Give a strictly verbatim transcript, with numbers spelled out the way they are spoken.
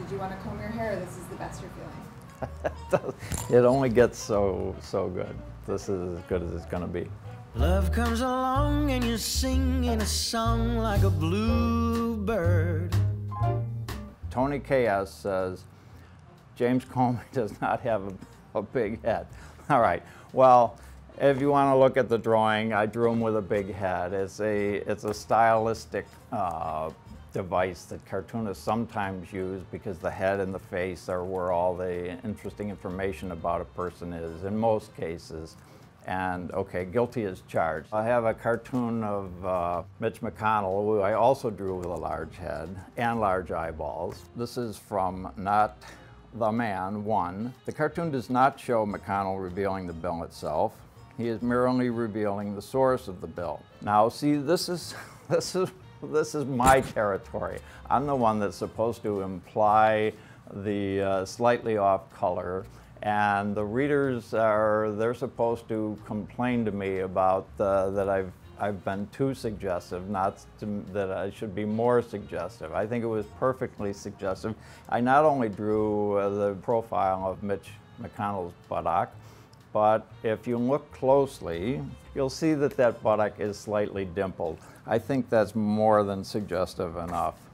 Did you want to comb your hair? This is the best you're feeling. It only gets so, so good. This is as good as it's going to be. Love comes along and you're singing a song like a bluebird. Tony K S says, James Comey does not have a, a big head. All right, well, if you want to look at the drawing, I drew him with a big head. It's a, it's a stylistic uh, device that cartoonists sometimes use because the head and the face are where all the interesting information about a person is, in most cases. And okay, guilty as charged. I have a cartoon of uh, Mitch McConnell, who I also drew with a large head and large eyeballs. This is from Not the Man one. The cartoon does not show McConnell revealing the bill itself. He is merely revealing the source of the bill. Now, see, this is this is this is my territory. I'm the one that's supposed to imply the uh, slightly off color. And the readers are, they're supposed to complain to me about uh, that I've, I've been too suggestive, not to, that I should be more suggestive. I think it was perfectly suggestive. I not only drew uh, the profile of Mitch McConnell's buttock, but if you look closely, you'll see that that buttock is slightly dimpled. I think that's more than suggestive enough.